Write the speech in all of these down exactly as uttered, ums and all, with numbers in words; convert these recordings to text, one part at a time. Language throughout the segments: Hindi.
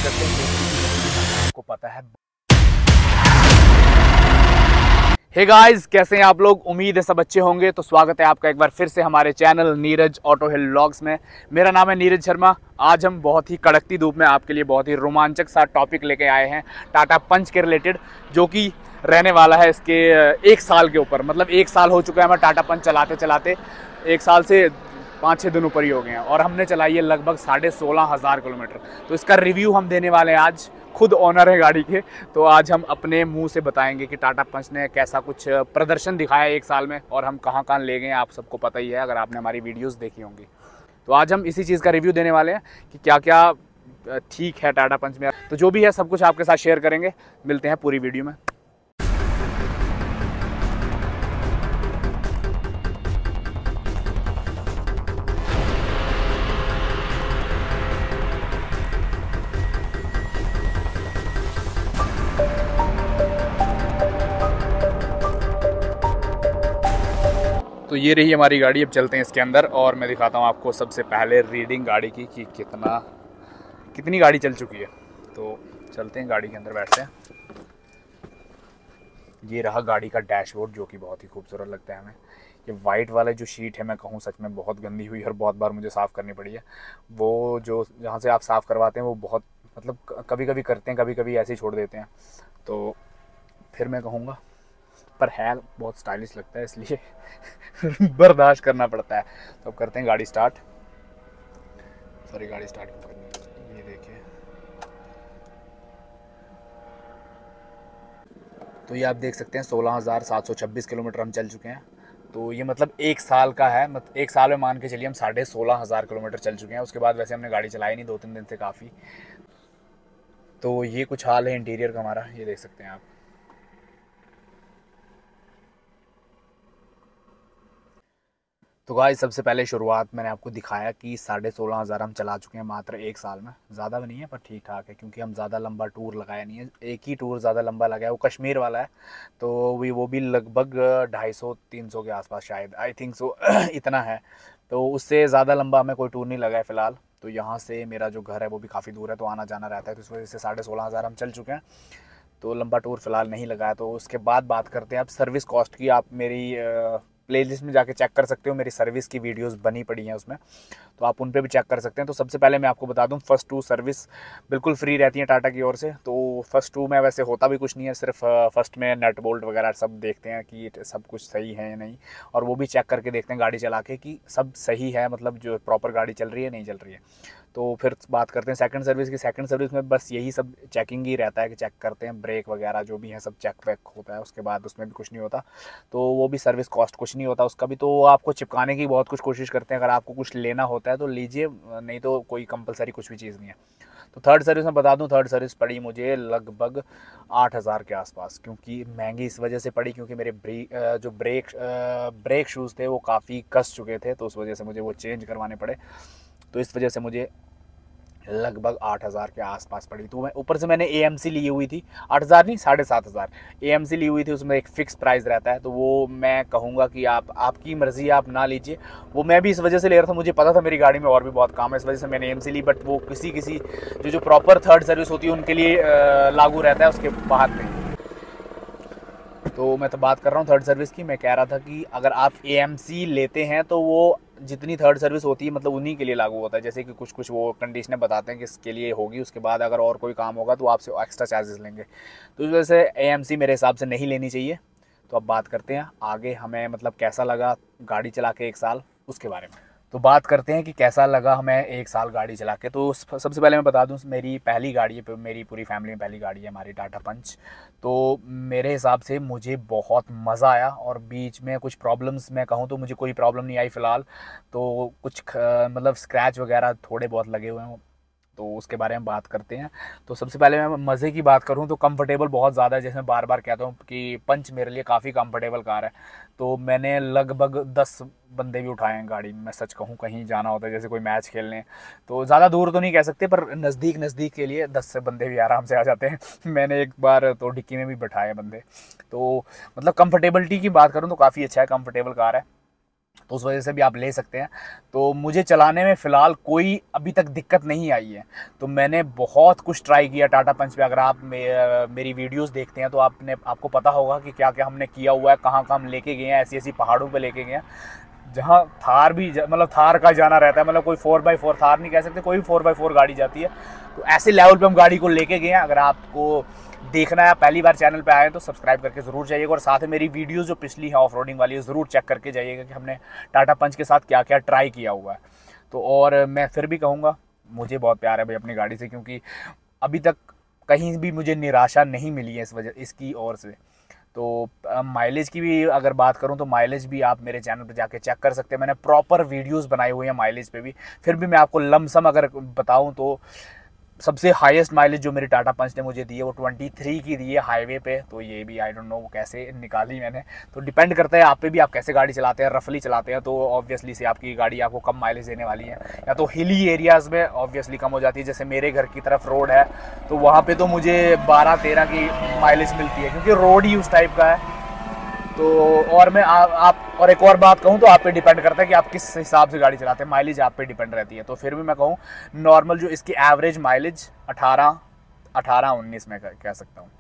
करते हैं, आपको पता है। हे गाइस, कैसे हैं आप लोग? उम्मीद है सब अच्छे होंगे। तो स्वागत है आपका एक बार फिर से हमारे channel Neeraj auto hill vlogs में। मेरा नाम है नीरज शर्मा। आज हम बहुत ही कड़कती धूप में आपके लिए बहुत ही रोमांचक सा टॉपिक लेके आए हैं टाटा पंच के रिलेटेड, जो कि रहने वाला है इसके एक साल के ऊपर। मतलब एक साल हो चुका है हमें टाटा पंच चलाते चलाते, एक साल से पाँच छः दिन ऊपर ही हो गए हैं, और हमने चलाई है लगभग साढ़े सोलह हज़ार किलोमीटर। तो इसका रिव्यू हम देने वाले हैं आज। खुद ओनर है गाड़ी के, तो आज हम अपने मुंह से बताएंगे कि टाटा पंच ने कैसा कुछ प्रदर्शन दिखाया एक साल में, और हम कहाँ कहाँ ले गए हैं। आप सबको पता ही है अगर आपने हमारी वीडियोस देखी होंगी। तो आज हम इसी चीज़ का रिव्यू देने वाले हैं कि क्या क्या ठीक है टाटा पंच में। तो जो भी है सब कुछ आपके साथ शेयर करेंगे। मिलते हैं पूरी वीडियो में। तो ये रही हमारी गाड़ी। अब चलते हैं इसके अंदर और मैं दिखाता हूँ आपको सबसे पहले रीडिंग गाड़ी की कि कितना कितनी गाड़ी चल चुकी है। तो चलते हैं गाड़ी के अंदर, बैठते हैं। ये रहा गाड़ी का डैशबोर्ड, जो कि बहुत ही खूबसूरत लगता है हमें। ये वाइट वाला जो शीट है, मैं कहूँ सच में बहुत गंदी हुई और बहुत बार मुझे साफ़ करनी पड़ी है। वो जो जहाँ से आप साफ़ करवाते हैं वो बहुत मतलब कभी कभी करते हैं, कभी कभी ऐसे ही छोड़ देते हैं। तो फिर मैं कहूँगा, पर है बहुत स्टाइलिश लगता है, इसलिए बर्दाश्त करना पड़ता है। तो अब करते हैं गाड़ी स्टार्ट। सॉरी, गाड़ी स्टार्ट क्यों करनी है, ये देखिए। तो ये आप देख सकते हैं सोलह हज़ार सात सौ छब्बीस किलोमीटर हम चल चुके हैं। तो ये मतलब एक साल का है, मतलब एक साल में मान के चलिए हम साढ़े सोलह हज़ार किलोमीटर चल चुके हैं। उसके बाद वैसे हमने गाड़ी चलाई नहीं, दो तीन दिन से काफ़ी। तो ये कुछ हाल है इंटीरियर का हमारा, ये देख सकते हैं आप। तो गाइस, सबसे पहले शुरुआत मैंने आपको दिखाया कि साढ़े सोलह हज़ार हम चला चुके हैं मात्र एक साल में। ज़्यादा भी नहीं है पर ठीक ठाक है, क्योंकि हम ज़्यादा लंबा टूर लगाया नहीं है। एक ही टूर ज़्यादा लंबा लगाया, वो कश्मीर वाला है। तो वो वो भी लगभग ढाई सौ तीन सौ के आसपास शायद, आई थिंक सो इतना है। तो उससे ज़्यादा लंबा हमें कोई टूर नहीं लगा है फ़िलहाल। तो यहाँ से मेरा जो घर है वो भी काफ़ी दूर है, तो आना जाना रहता है। तो इस वजह से साढ़े सोलह हज़ार हम चल चुके हैं। तो लंबा टूर फ़िलहाल नहीं लगाया। तो उसके बाद बात करते हैं अब सर्विस कॉस्ट की। आप मेरी प्लेलिस्ट में जाके चेक कर सकते हो, मेरी सर्विस की वीडियोस बनी पड़ी हैं उसमें, तो आप उन पे भी चेक कर सकते हैं। तो सबसे पहले मैं आपको बता दूं, फर्स्ट टू सर्विस बिल्कुल फ्री रहती है टाटा की ओर से। तो फर्स्ट टू में वैसे होता भी कुछ नहीं है, सिर्फ फर्स्ट में नट बोल्ट वगैरह सब देखते हैं कि सब कुछ सही है या नहीं, और वो भी चेक करके देखते हैं गाड़ी चला के कि सब सही है, मतलब जो प्रॉपर गाड़ी चल रही है नहीं चल रही है। तो फिर बात करते हैं सेकंड सर्विस की। सेकंड सर्विस में बस यही सब चेकिंग ही रहता है कि चेक करते हैं ब्रेक वगैरह जो भी है, सब चेक वेक होता है। उसके बाद उसमें भी कुछ नहीं होता। तो वो भी सर्विस कॉस्ट कुछ नहीं होता उसका भी। तो वो आपको चिपकाने की बहुत कुछ कोशिश करते हैं। अगर आपको कुछ लेना होता है तो लीजिए, नहीं तो कोई कंपलसरी कुछ भी चीज़ नहीं है। तो थर्ड सर्विस में बता दूं, थर्ड सर्विस पड़ी मुझे लगभग आठ हज़ार के आसपास, क्योंकि महंगी इस वजह से पड़ी क्योंकि मेरे ब्रेक जो ब्रेक ब्रेक शूज़ थे वो काफ़ी कस चुके थे, तो उस वजह से मुझे वो चेंज करवाने पड़े। तो इस वजह से मुझे लगभग आठ हज़ार के आसपास पड़ी। तो मैं ऊपर से मैंने एएमसी ली हुई थी, आठ हज़ार नहीं साढ़े सात हज़ार एएमसी ली हुई थी। उसमें एक फ़िक्स प्राइस रहता है, तो वो मैं कहूँगा कि आप आपकी मर्ज़ी, आप ना लीजिए। वो मैं भी इस वजह से ले रहा था, मुझे पता था मेरी गाड़ी में और भी बहुत काम है, इस वजह से मैंने एएमसी ली। बट वो किसी किसी जो जो प्रॉपर थर्ड सर्विस होती है उनके लिए लागू रहता है, उसके बाहर नहीं। तो मैं तो बात कर रहा हूँ थर्ड सर्विस की। मैं कह रहा था कि अगर आप एएमसी लेते हैं तो वो जितनी थर्ड सर्विस होती है मतलब उन्हीं के लिए लागू होता है। जैसे कि कुछ कुछ वो कंडीशनें बताते हैं कि इसके लिए होगी, उसके बाद अगर और कोई काम होगा तो आपसे एक्स्ट्रा चार्जेस लेंगे। तो इस वजह से एएमसी मेरे हिसाब से नहीं लेनी चाहिए। तो अब बात करते हैं आगे, हमें मतलब कैसा लगा गाड़ी चला के एक साल, उसके बारे में। तो बात करते हैं कि कैसा लगा हमें एक साल गाड़ी चला के। तो सबसे पहले मैं बता दूं, मेरी पहली गाड़ी है, मेरी पूरी फैमिली में पहली गाड़ी है हमारी टाटा पंच। तो मेरे हिसाब से मुझे बहुत मज़ा आया, और बीच में कुछ प्रॉब्लम्स मैं कहूँ तो मुझे कोई प्रॉब्लम नहीं आई फ़िलहाल। तो कुछ मतलब स्क्रैच वगैरह थोड़े बहुत लगे हुए हैं, तो उसके बारे में बात करते हैं। तो सबसे पहले मैं मज़े की बात करूं तो कंफर्टेबल बहुत ज़्यादा है। जैसे मैं बार बार कहता हूं कि पंच मेरे लिए काफ़ी कंफर्टेबल कार है। तो मैंने लगभग दस बंदे भी उठाए हैं गाड़ी में, मैं सच कहूं। कहीं जाना होता है जैसे कोई मैच खेलने, तो ज़्यादा दूर तो नहीं कह सकते, पर नज़दीक नज़दीक के लिए दस से बंदे भी आराम से आ जाते हैं। मैंने एक बार तो डिक्की में भी बैठाए बंदे। तो मतलब कंफर्टेबिलिटी की बात करूँ तो काफ़ी अच्छा है, कंफर्टेबल कार है। तो उस वजह से भी आप ले सकते हैं। तो मुझे चलाने में फ़िलहाल कोई अभी तक दिक्कत नहीं आई है। तो मैंने बहुत कुछ ट्राई किया टाटा पंच पे। अगर आप मे, मेरी वीडियोस देखते हैं तो आपने आपको पता होगा कि क्या क्या हमने किया हुआ है, कहाँ कहाँ हम लेके गए हैं, ऐसी ऐसी पहाड़ों पे लेके गए हैं जहाँ थार भी मतलब थार का जाना रहता है। मतलब कोई फोर बाई फोर थार नहीं कह सकते, कोई भी फोर बाई फोर गाड़ी जाती है। तो ऐसे लेवल पे हम गाड़ी को लेके गए हैं। अगर आपको देखना है, पहली बार चैनल पे आए हैं तो सब्सक्राइब करके ज़रूर जाइएगा, और साथ में मेरी वीडियोस जो पिछली है ऑफ रोडिंग वाली है ज़रूर चेक करके जाइएगा कि हमने टाटा पंच के साथ क्या क्या ट्राई किया हुआ है। तो और मैं फिर भी कहूँगा, मुझे बहुत प्यार है भाई अपनी गाड़ी से, क्योंकि अभी तक कहीं भी मुझे निराशा नहीं मिली है इस वजह इसकी ओर से। तो माइलेज की भी अगर बात करूं तो माइलेज भी आप मेरे चैनल पर जाके चेक कर सकते हैं। मैंने प्रॉपर वीडियोस बनाई हुई हैं माइलेज पे भी। फिर भी मैं आपको लमसम अगर बताऊं तो सबसे हाईएस्ट माइलेज जो मेरी टाटा पंच ने मुझे दी है वो तेईस की दी है हाईवे पे। तो ये भी आई डोंट नो वो कैसे निकाली मैंने। तो डिपेंड करता है आप पे भी, आप कैसे गाड़ी चलाते हैं। रफली चलाते हैं तो ऑब्वियसली से आपकी गाड़ी आपको कम माइलेज देने वाली है, या तो हिली एरियाज़ में ऑब्वियसली कम हो जाती है। जैसे मेरे घर की तरफ रोड है तो वहाँ पर तो मुझे बारह तेरह की माइलेज मिलती है, क्योंकि रोड ही उस टाइप का है। तो और मैं आ, आप और एक और बात कहूँ तो आप पे डिपेंड करता है कि आप किस हिसाब से गाड़ी चलाते हैं। माइलेज आप पे डिपेंड रहती है। तो फिर भी मैं कहूँ नॉर्मल जो इसकी एवरेज माइलेज अठारह अठारह उन्नीस में कह सकता हूँ।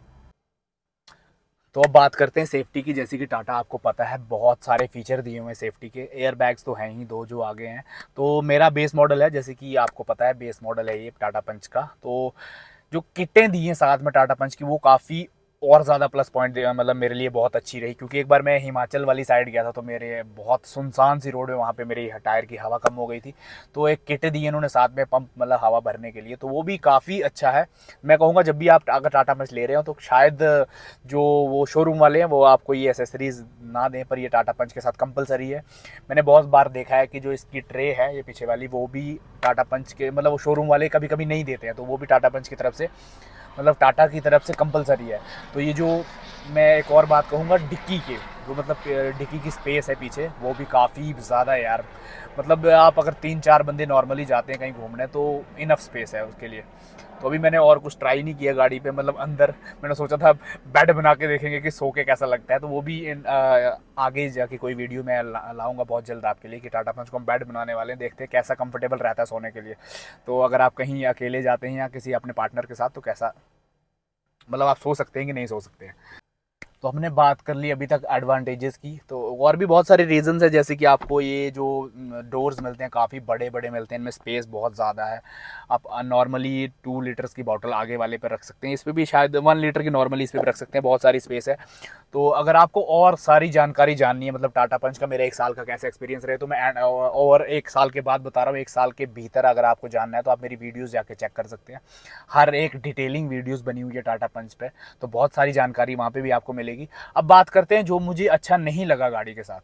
तो अब बात करते हैं सेफ्टी की। जैसे कि टाटा आपको पता है बहुत सारे फीचर दिए हुए हैं सेफ्टी के। एयर बैग्स तो हैं ही दो जो आगे हैं। तो मेरा बेस मॉडल है, जैसे कि आपको पता है बेस मॉडल है ये टाटा पंच का। तो जो किटें दी हैं साथ में टाटा पंच की वो काफ़ी और ज़्यादा प्लस पॉइंट मतलब मेरे लिए बहुत अच्छी रही, क्योंकि एक बार मैं हिमाचल वाली साइड गया था तो मेरे बहुत सुनसान सी रोड है, वहाँ पे मेरी टायर की हवा कम हो गई थी। तो एक किट दी इन्होंने साथ में पंप मतलब हवा भरने के लिए, तो वो भी काफ़ी अच्छा है। मैं कहूँगा जब भी आप अगर टाटा पंच ले रहे हो तो शायद जो वो शोरूम वाले हैं वो आपको ये एसेसरीज़ ना दें, पर ये टाटा पंच के साथ कंपलसरी है। मैंने बहुत बार देखा है कि जो इसकी ट्रे है ये पीछे वाली वो भी टाटा पंच के मतलब वो शोरूम वाले कभी कभी नहीं देते हैं, तो वो भी टाटा पंच की तरफ से मतलब टाटा की तरफ से कंपलसरी है। तो ये जो मैं एक और बात कहूँगा डिक्की के, जो मतलब डिक्की की स्पेस है पीछे वो भी काफ़ी ज़्यादा है यार। मतलब आप अगर तीन चार बंदे नॉर्मली जाते हैं कहीं घूमने तो इनफ स्पेस है उसके लिए। तो अभी मैंने और कुछ ट्राई नहीं किया गाड़ी पे, मतलब अंदर मैंने सोचा था बेड बना के देखेंगे कि सो के कैसा लगता है। तो वो भी इन, आ, आगे जाके कोई वीडियो मैं ला, लाऊंगा बहुत जल्द आपके लिए कि टाटा पंच को हम बेड बनाने वाले हैं, देखते हैं कैसा कंफर्टेबल रहता है सोने के लिए। तो अगर आप कहीं अकेले जाते हैं या किसी अपने पार्टनर के साथ तो कैसा मतलब आप सो सकते हैं कि नहीं सो सकते हैं। तो हमने बात कर ली अभी तक एडवांटेजेस की। तो और भी बहुत सारे रीजंस है, जैसे कि आपको ये जो डोर्स मिलते हैं काफ़ी बड़े बड़े मिलते हैं, इनमें स्पेस बहुत ज़्यादा है। आप नॉर्मली टू लीटर्स की बॉटल आगे वाले पर रख सकते हैं, इस पर भी शायद वन लीटर की नॉर्मली इस पर रख सकते हैं, बहुत सारी स्पेस है। तो अगर आपको और सारी जानकारी जाननी है मतलब टाटा पंच का मेरे एक साल का कैसा एक्सपीरियंस रहे तो मैं और एक साल के बाद बता रहा हूँ, एक साल के भीतर अगर आपको जानना है तो आप मेरी वीडियोस जाके चेक कर सकते हैं। हर एक डिटेलिंग वीडियोस बनी हुई है टाटा पंच पे, तो बहुत सारी जानकारी वहाँ पे भी आपको मिलेगी। अब बात करते हैं जो मुझे अच्छा नहीं लगा गाड़ी के साथ।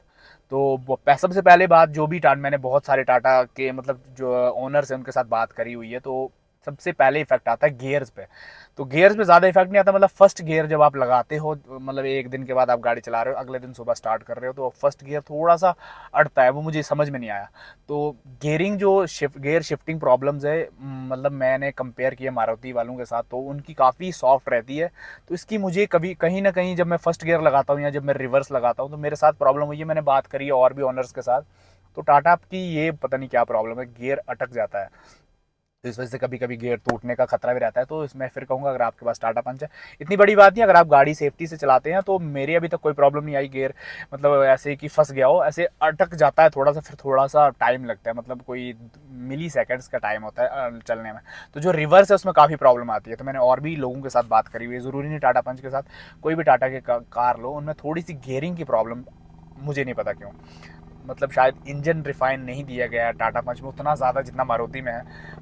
तो सबसे पहले बात जो भी टाटा मैंने बहुत सारे टाटा के मतलब जो ओनर्स हैं उनके साथ बात करी हुई है, तो सबसे पहले इफेक्ट आता है गियर्स पे। तो गियर्स पे ज़्यादा इफेक्ट नहीं आता, मतलब फर्स्ट गियर जब आप लगाते हो मतलब एक दिन के बाद आप गाड़ी चला रहे हो अगले दिन सुबह स्टार्ट कर रहे हो तो फर्स्ट गियर थोड़ा सा अड़ता है, वो मुझे समझ में नहीं आया। तो गियरिंग जो शिफ्ट गियर शिफ्टिंग प्रॉब्लम्स है मतलब मैंने कंपेयर किया मारुति वालों के साथ तो उनकी काफ़ी सॉफ्ट रहती है। तो इसकी मुझे कभी कहीं ना कहीं जब मैं फर्स्ट गियर लगाता हूँ या जब मैं रिवर्स लगाता हूँ तो मेरे साथ प्रॉब्लम हुई है। मैंने बात करी है और भी ओनर्स के साथ, तो टाटा की ये पता नहीं क्या प्रॉब्लम है, गियर अटक जाता है। तो इस वजह से कभी कभी गियर टूटने का खतरा भी रहता है। तो इसमें फिर कहूँगा अगर आपके पास टाटा पंच है, इतनी बड़ी बात नहीं, अगर आप गाड़ी सेफ्टी से चलाते हैं तो मेरे अभी तक कोई प्रॉब्लम नहीं आई गियर मतलब ऐसे कि फंस गया हो, ऐसे अटक जाता है थोड़ा सा, फिर थोड़ा सा टाइम लगता है, मतलब कोई मिली सेकेंड्स का टाइम होता है चलने में। तो जो रिवर्स है उसमें काफ़ी प्रॉब्लम आती है। तो मैंने और भी लोगों के साथ बात करी हुई है, ज़रूरी नहीं टाटा पंच के साथ, कोई भी टाटा के कार लो उनमें थोड़ी सी गियरिंग की प्रॉब्लम, मुझे नहीं पता क्यों, मतलब शायद इंजन रिफाइन नहीं दिया गया है टाटा पंच में उतना ज़्यादा जितना मारुति में है।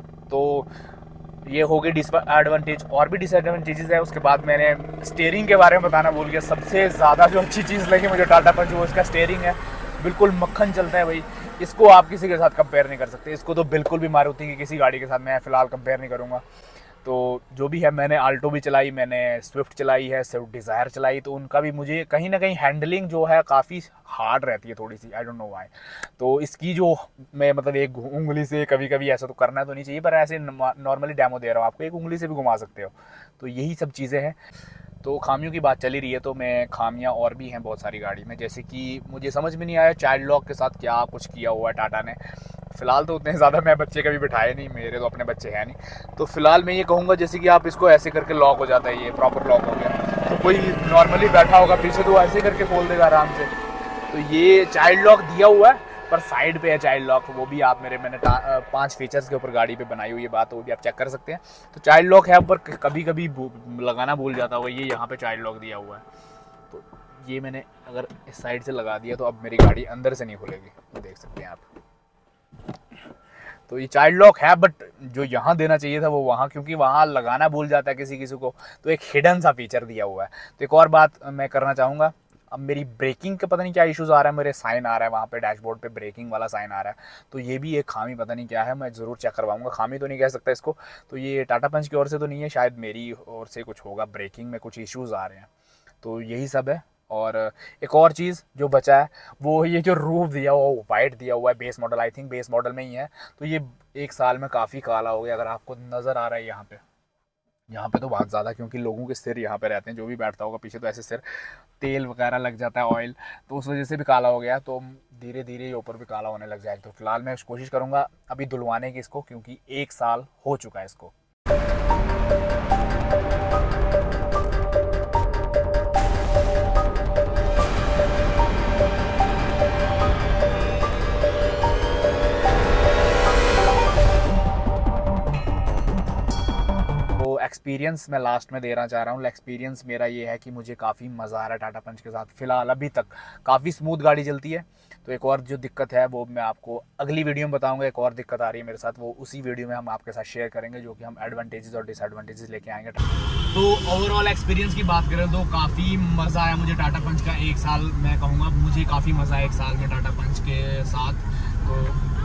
तो ये हो गई डिसएडवांटेज। और भी डिसएडवांटेजेस है। उसके बाद मैंने स्टीयरिंग के बारे में बताना भूल गया। सबसे ज़्यादा जो अच्छी चीज़ लगी मुझे टाटा पंच वो इसका स्टीयरिंग है, बिल्कुल मक्खन चलता है भाई। इसको आप किसी के साथ कंपेयर नहीं कर सकते, इसको तो बिल्कुल भी मारुति की किसी गाड़ी के साथ मैं फ़िलहाल कंपेयर नहीं करूँगा। तो जो भी है मैंने आल्टो भी चलाई, मैंने स्विफ्ट चलाई है, स्विफ्ट डिज़ायर चलाई, तो उनका भी मुझे कहीं ना कहीं हैंडलिंग जो है काफ़ी हार्ड रहती है थोड़ी सी, आई डोंट नो व्हाई। तो इसकी जो मैं मतलब एक उंगली से कभी कभी ऐसा तो करना तो नहीं चाहिए, पर ऐसे नॉर्मली डेमो दे रहा हूँ आपको, एक उंगली से भी घुमा सकते हो। तो यही सब चीज़ें हैं। तो खामियों की बात चली रही है, तो मैं खामियां और भी हैं बहुत सारी गाड़ी में, जैसे कि मुझे समझ में नहीं आया चाइल्ड लॉक के साथ क्या कुछ किया हुआ है टाटा ने। फ़िलहाल तो उतने ज़्यादा मैं बच्चे कभी बिठाए नहीं, मेरे तो अपने बच्चे हैं नहीं। तो फ़िलहाल मैं ये कहूँगा जैसे कि आप इसको ऐसे करके लॉक हो जाता है, ये प्रॉपर लॉक हो गया, तो कोई नॉर्मली बैठा होगा पीछे तो ऐसे करके खोल देगा आराम से। तो ये चाइल्ड लॉक दिया हुआ है, पर साइड पे है चाइल्ड लॉक, वो भी आप मेरे मैंने पांच फीचर्स के ऊपर गाड़ी पे बनाई हुई है बात, वो भी आप चेक कर सकते हैं। तो चाइल्ड लॉक है, पर कभी कभी लगाना भूल जाता होगा, ये यहाँ पे चाइल्ड लॉक दिया हुआ है। तो ये मैंने अगर इस साइड से लगा दिया तो अब मेरी गाड़ी अंदर से नहीं खुलेगी, देख सकते हैं आप। तो ये चाइल्ड लॉक है, बट जो यहाँ देना चाहिए था वो वहाँ, क्योंकि वहाँ लगाना भूल जाता है किसी किसी को, तो एक हिडन सा फीचर दिया हुआ है। तो एक और बात मैं करना चाहूँगा, अब मेरी ब्रेकिंग का पता नहीं क्या इश्यूज़ आ रहा है, मेरे साइन आ रहा है वहाँ पे डैशबोर्ड पे ब्रेकिंग वाला साइन आ रहा है, तो ये भी एक खामी पता नहीं क्या है, मैं ज़रूर चेक करवाऊँगा। खामी तो नहीं कह सकता इसको, तो ये टाटा पंच की ओर से तो नहीं है, शायद मेरी ओर से कुछ होगा, ब्रेकिंग में कुछ इश्यूज़ आ रहे हैं, तो यही सब है। और एक और चीज़ जो बचा है वो ये जो रूफ दिया हुआ वो वाइट दिया हुआ है, base model, I think base model में ही है, तो ये एक साल में काफ़ी काला हो गया, अगर आपको नज़र आ रहा है यहाँ पे, यहाँ पे तो बहुत ज़्यादा, क्योंकि लोगों के सिर यहाँ पे रहते हैं, जो भी बैठता होगा पीछे तो ऐसे सिर तेल वगैरह लग जाता है, ऑयल, तो उस वजह से भी काला हो गया, तो धीरे धीरे ये ऊपर भी काला होने लग जाएगा। तो फिलहाल मैं कोशिश करूँगा अभी धुलवाने की इसको, क्योंकि एक साल हो चुका है इसको। एक्सपीरियंस मैं लास्ट में देना चाह रहा हूँ। एक्सपीरियंस मेरा ये है कि मुझे काफ़ी मज़ा आ रहा है टाटा पंच के साथ, फ़िलहाल अभी तक काफ़ी स्मूथ गाड़ी चलती है। तो एक और जो दिक्कत है वो मैं आपको अगली वीडियो में बताऊंगा, एक और दिक्कत आ रही है मेरे साथ, वो उसी वीडियो में हम आपके साथ शेयर करेंगे, जो कि हम एडवांटेजेस और डिसएडवांटेजेस लेके आएंगे। तो ओवरऑल एक्सपीरियंस की बात करें तो काफ़ी मज़ा आया मुझे टाटा पंच का, एक साल मैं कहूँगा मुझे काफ़ी मज़ा आया एक साल में टाटा पंच के साथ, तो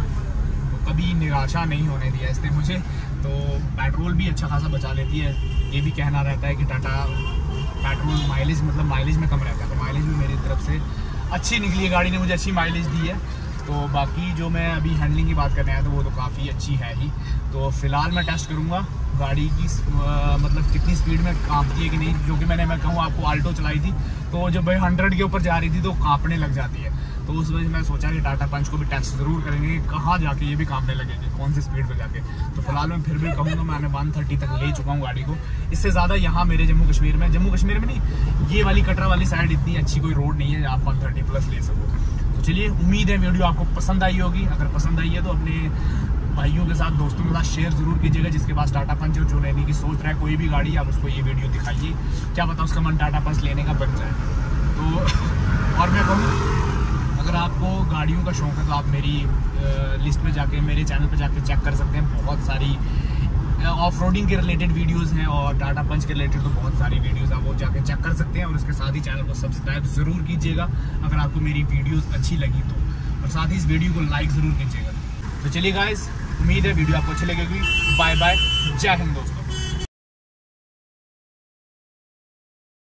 कभी निराशा नहीं होने दिया इसने मुझे। तो पेट्रोल भी अच्छा खासा बचा लेती है, ये भी कहना रहता है कि टाटा पेट्रोल माइलेज मतलब माइलेज में कम रहता है, तो माइलेज भी मेरी तरफ से अच्छी निकली है, गाड़ी ने मुझे अच्छी माइलेज दी है। तो बाकी जो मैं अभी हैंडलिंग की बात करने आया तो वो तो काफ़ी अच्छी है ही। तो फ़िलहाल मैं टेस्ट करूँगा गाड़ी की आ, मतलब कितनी स्पीड में काँपती है कि नहीं, जो कि मैंने मैं कहूँ आपको आल्टो चलाई थी, तो जब भाई हंड्रेड के ऊपर जा रही थी तो काँपने लग जाती है, तो उस वजह से मैं सोचा कि टाटा पंच को भी टेस्ट ज़रूर करेंगे, कहाँ जाके ये भी काँपने लगेगी, कौन सी स्पीड पे जाके। तो फिलहाल मैं फिर भी कहूँगा मैंने वन थर्टी तक ले चुका हूँ गाड़ी को, इससे ज़्यादा यहाँ मेरे जम्मू कश्मीर में जम्मू कश्मीर में नहीं, ये वाली कटरा वाली साइड इतनी अच्छी कोई रोड नहीं है आप वन थर्टी प्लस ले सको। तो चलिए, उम्मीद है वीडियो आपको पसंद आई होगी, अगर पसंद आई है तो अपने भाइयों के साथ दोस्तों के साथ शेयर ज़रूर कीजिएगा, जिसके पास टाटा पंच जो लेने की सोच रहा है कोई भी गाड़ी, आप उसको ये वीडियो दिखाइए, क्या पता उसका मन टाटा पंच लेने का बन जाए। तो और मैं कहूँ अगर आपको गाड़ियों का शौक़ है तो आप मेरी लिस्ट में जाके मेरे चैनल पे जाके चेक कर सकते हैं, बहुत सारी ऑफ रोडिंग के रिलेटेड वीडियोस हैं और टाटा पंच के रिलेटेड तो बहुत सारी वीडियोस आप वो जाके चेक कर सकते हैं। और उसके साथ ही चैनल को सब्सक्राइब ज़रूर कीजिएगा अगर आपको मेरी वीडियोस अच्छी लगी तो, और साथ ही इस वीडियो को लाइक ज़रूर कीजिएगा। तो चलिए गाइस, उम्मीद है वीडियो आपको अच्छी लगेगी। बाय बाय, जय हिंद दोस्तों।